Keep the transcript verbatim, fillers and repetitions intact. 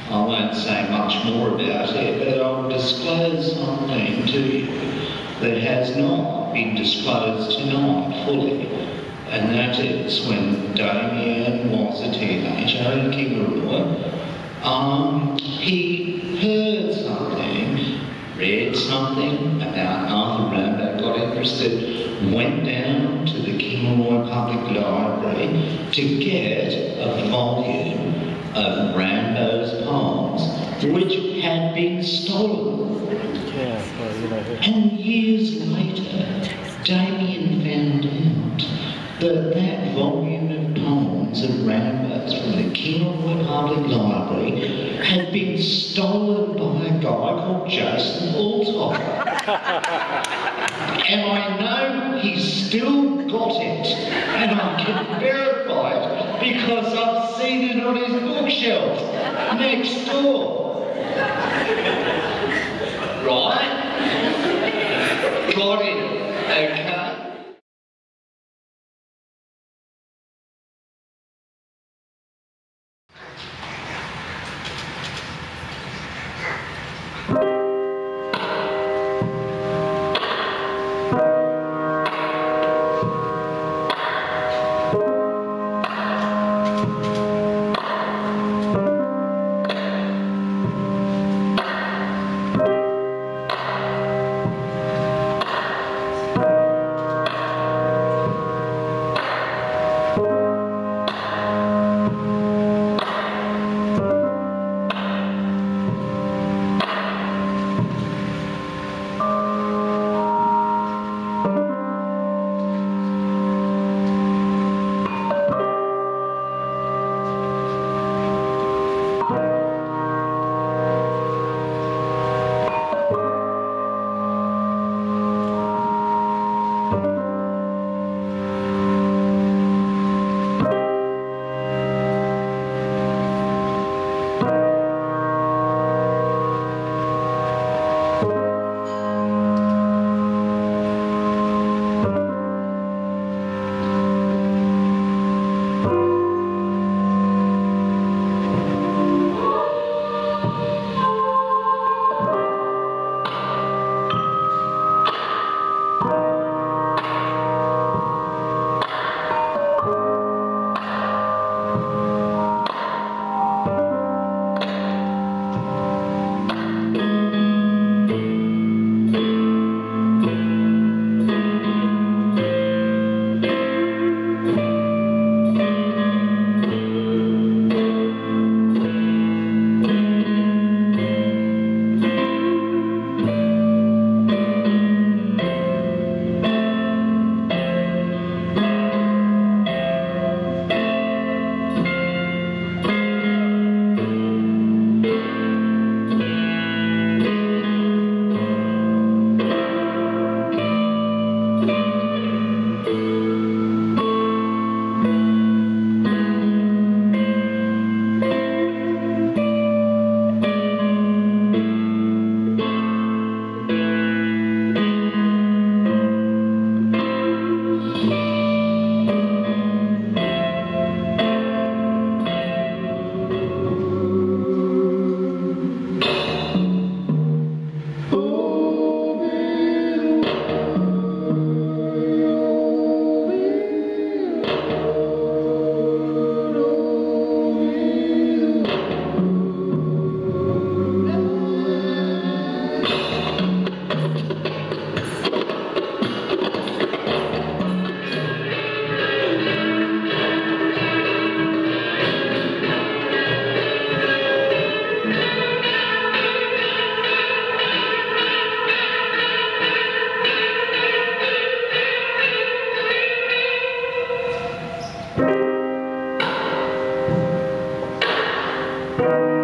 I won't say much more about it, but I'll disclose something to you that has not been disclosed tonight fully, and that is when Damien was a teenager in Kingaroy, um, he heard something, read something about Arthur Rimbaud, got interested, went down to the Kingaroy Public Library to get a volume of Rimbaud's poems, which had been stolen. Yeah, well, you know, and years later, Damien found out that that volume of poems of Rimbaud's from the Kingaroy Public Library had been stolen by a guy called Jason Altoff. And I know he's still got it, and I can verify it because I've seen it on his bookshelf next door. Right? Got it, okay? you.